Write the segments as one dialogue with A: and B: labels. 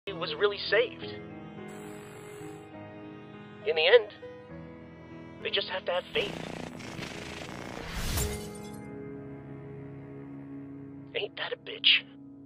A: was really saved. In the end, they just have to have faith. Ain't that a bitch?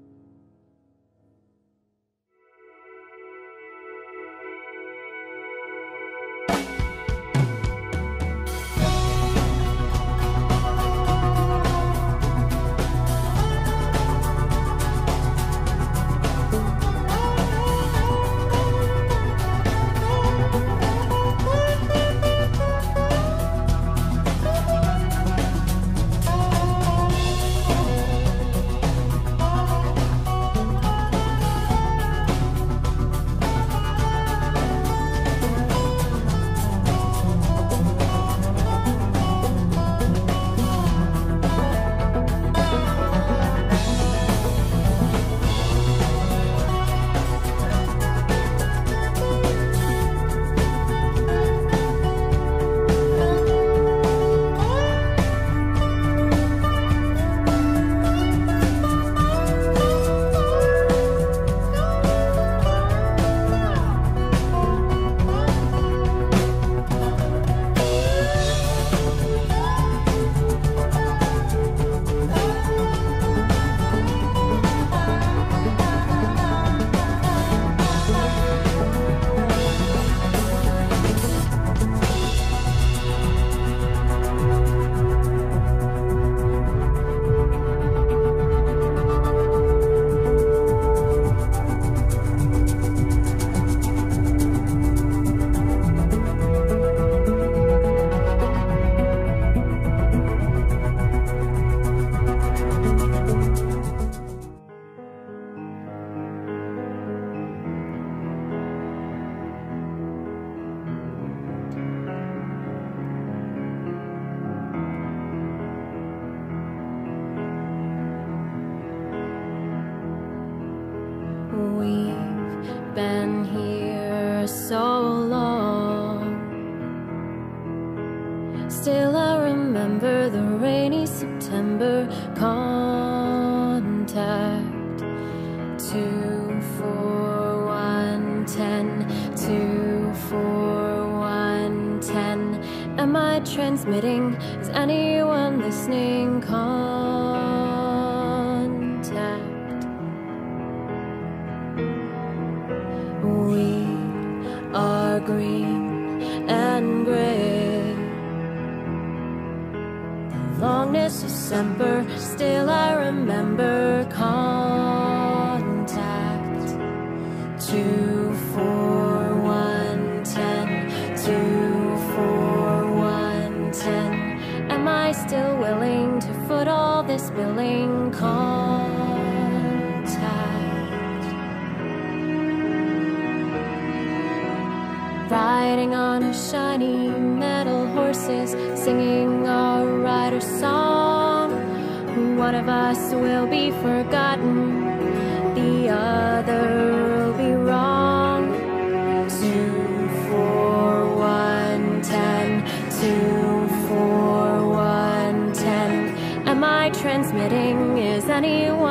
B: We've been here so long. Still I remember the rainy September contact. 24110, 24110. Am I transmitting? Is anyone listening? Contact. We are green and gray. The longness of Semper, still I remember contact. 24110, 24110. Am I still willing to foot all this billing? Riding on our shiny metal horses, singing our rider's song. One of us will be forgotten, the other will be wrong. 24110, 24110. Am I transmitting? Is anyone